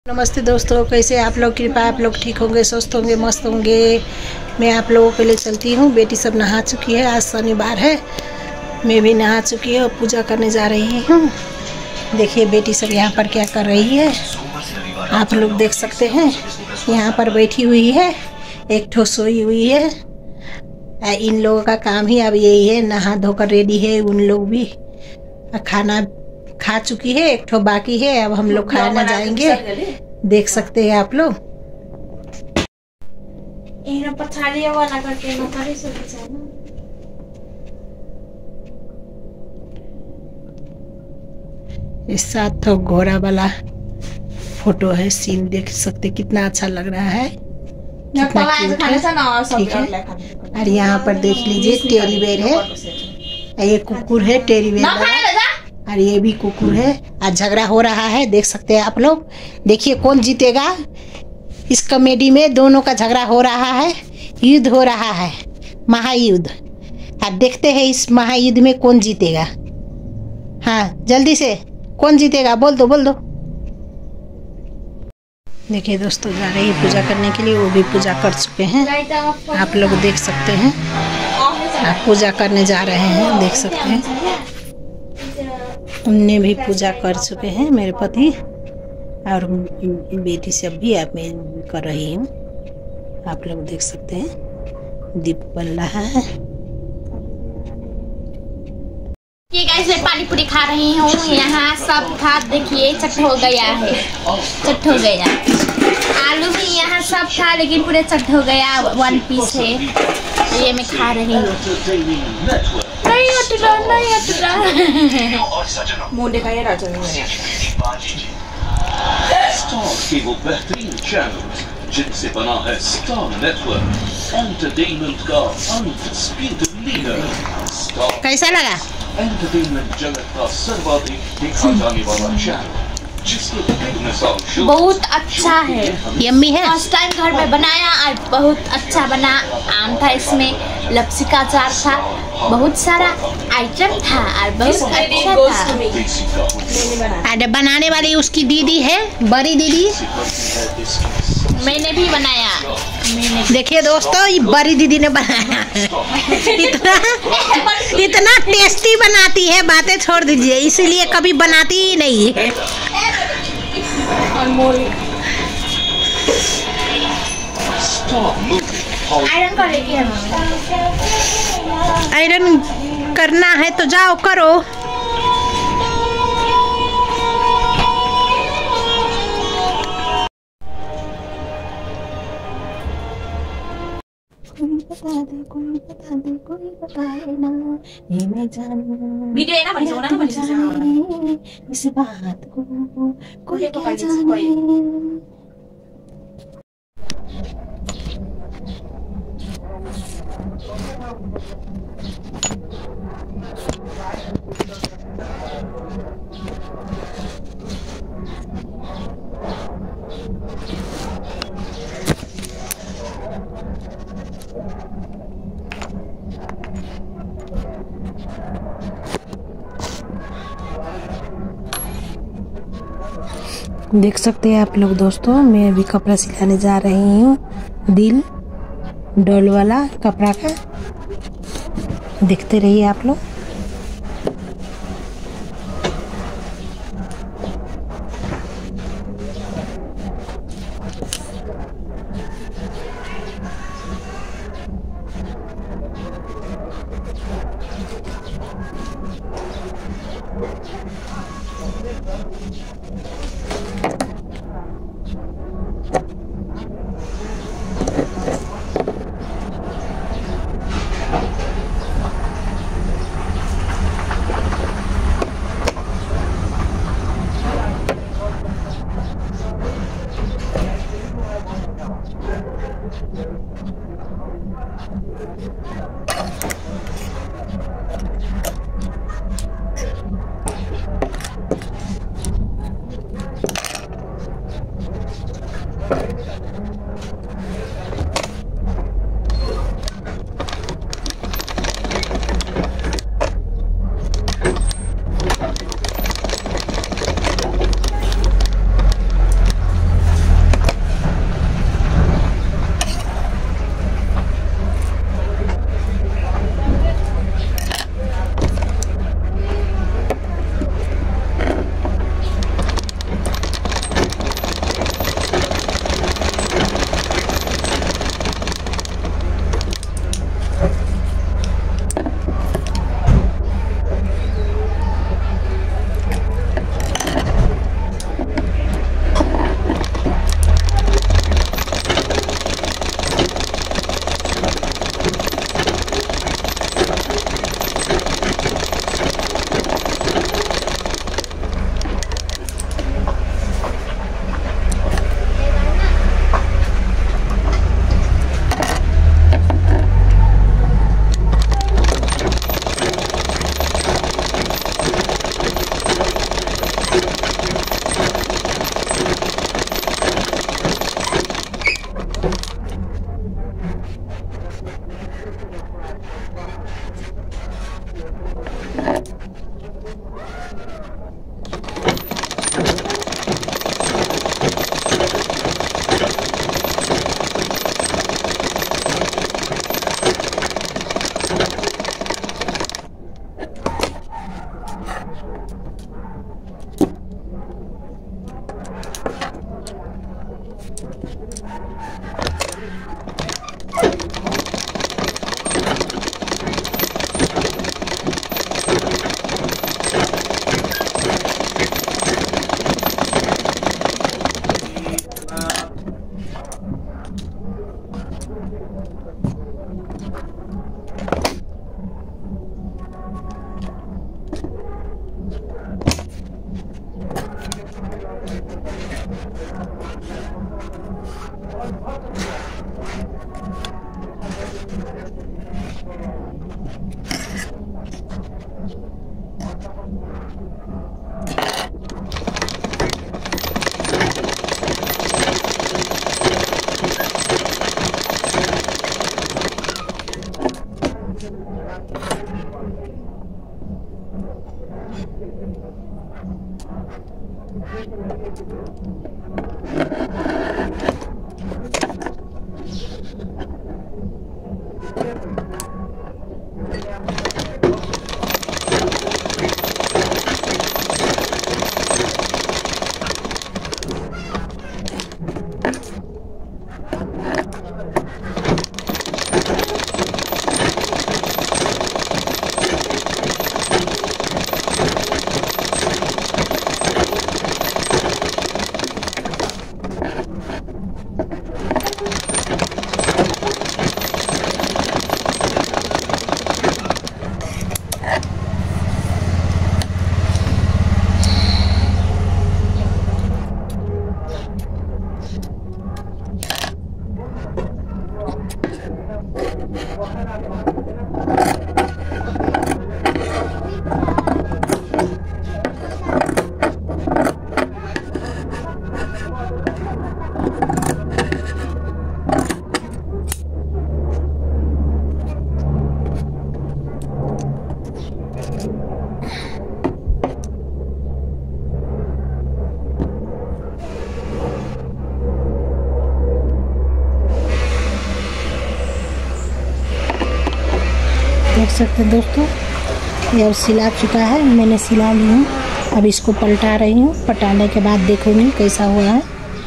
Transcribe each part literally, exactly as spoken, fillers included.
नमस्ते दोस्तों, कैसे आप लोग? कृपा आप लोग ठीक होंगे, स्वस्थ होंगे, मस्त होंगे। मैं आप लोगों के लिए चलती हूँ। बेटी सब नहा चुकी है, आज शनिवार है। मैं भी नहा चुकी हूँ, पूजा करने जा रही हूँ। देखिए बेटी सब यहाँ पर क्या कर रही है, आप लोग देख सकते हैं। यहाँ पर बैठी हुई है, एक ठो सोई हुई है। इन लोगों का काम ही अब यही है, नहा धोकर रेडी है। उन लोग भी खाना खा चुकी है, एक ठो बाकी है। अब हम लोग खाना जाएंगे, देख सकते हैं आप लोग। इस साथ तो घोड़ा वाला फोटो है, सीन देख सकते कितना अच्छा लग रहा है, कितना क्यूट है, ठीक है। और यहाँ पर देख लीजिए टेडी बेयर है, ये कुकुर है टेडी बेयर, और ये भी कुकुर है। आज झगड़ा हो रहा है, देख सकते हैं आप लोग। देखिए कौन जीतेगा इस कॉमेडी में। दोनों का झगड़ा हो रहा है, युद्ध हो रहा है, महायुद्ध। अब देखते हैं इस महायुद्ध में कौन जीतेगा। हाँ जल्दी से, कौन जीतेगा बोल दो बोल दो। देखिए दोस्तों, जा रही है पूजा करने के लिए, वो भी पूजा कर चुके हैं, आप लोग देख सकते हैं। आप पूजा करने जा रहे हैं, देख सकते हैं। उनने भी पूजा कर चुके हैं, मेरे पति और बेटी सब भी आप मैं कर रही हूँ, आप लोग देख सकते हैं। दीप बन रहा है। ये गाइस मैं पानी पूरी खा रही हूँ। यहाँ सब था, देखिए चट हो गया है, चट हो गया। आलू भी यहाँ सब था, लेकिन पूरे चट हो गया। वन पीस है, ये मैं खा रही हूँ। नहीं हटरा, नहीं हटरा। मुंह दिखाइए राजा ने। स्टार की वो बेहतरीन चैनल जिनसे बना है स्टार नेटवर्क, एंटरटेनमेंट का अनडिस्प्यूटेड लीडर। स्टार कैसा लगा? एंटरटेनमेंट जगत का सर्वाधिक देखा जाने वाला चैनल, जिसके बेमिसाल शो बहुत अच्छा है, यम्मी है। फर्स्ट टाइम घर में बनाया और बहुत अच्छा बना। आम था इसमें, लपसी का अचार था, बहुत सारा आइटम था और बहुत अच्छा था। अरे बनाने वाली उसकी दीदी है, बड़ी दीदी। मैंने भी बनाया। मैंने देखिए दोस्तों, ये बड़ी दीदी ने बनाया है। इतना इतना टेस्टी बनाती है, बातें छोड़ दीजिए, इसीलिए कभी बनाती ही नहीं है। आयरन कर लेगी है। आयरन करना है तो जाओ करो। कोई बता दे, कोई बता दे, कोई बताए ना, ये मैं जानूं। वीडियो है ना, बनी सोना ना, बनी सोना। इस बात को कोई क्या जाने। देख सकते हैं आप लोग दोस्तों, मैं अभी कपड़ा सिलाने जा रही हूँ। दिल डॉल वाला कपड़ा का, देखते रहिए आप लोग। देख सकते हैं दोस्तों, ये अब सिला चुका है, मैंने सिला ली हूँ। अब इसको पलटा रही हूँ, पलटाने के बाद देखूंगी कैसा हुआ है।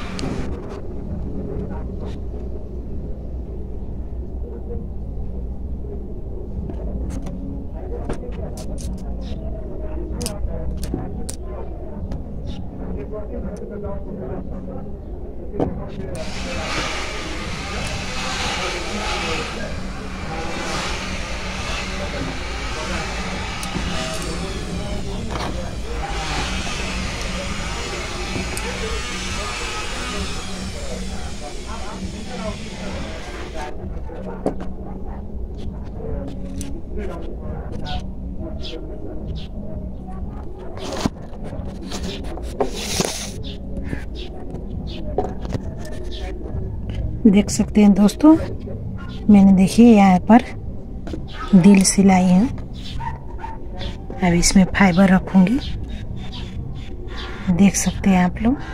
देख सकते हैं दोस्तों, मैंने देखिए यहाँ पर दिल सिलाई है। अब इसमें फाइबर रखूंगी, देख सकते हैं आप लोग।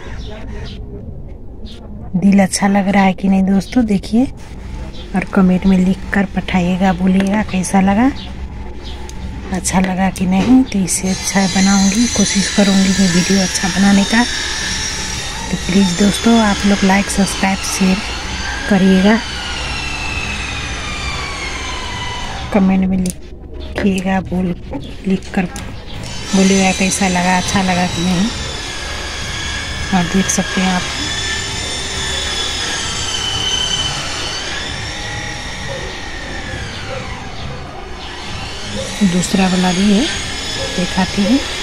दिल अच्छा लग रहा है कि नहीं दोस्तों, देखिए और कमेंट में लिख कर पठाइएगा, बोलिएगा कैसा लगा, अच्छा लगा कि नहीं। तो इसे अच्छा बनाऊंगी, कोशिश करूंगी कि वीडियो अच्छा बनाने का। तो प्लीज़ दोस्तों आप लोग लाइक सब्सक्राइब शेयर करिएगा, कमेंट में लिखिएगा, बोल लिख कर बोलिएगा कैसा लगा, अच्छा लगा कि नहीं। और देख सकते हैं आप दूसरा वाला भी है, दिखाती हूँ।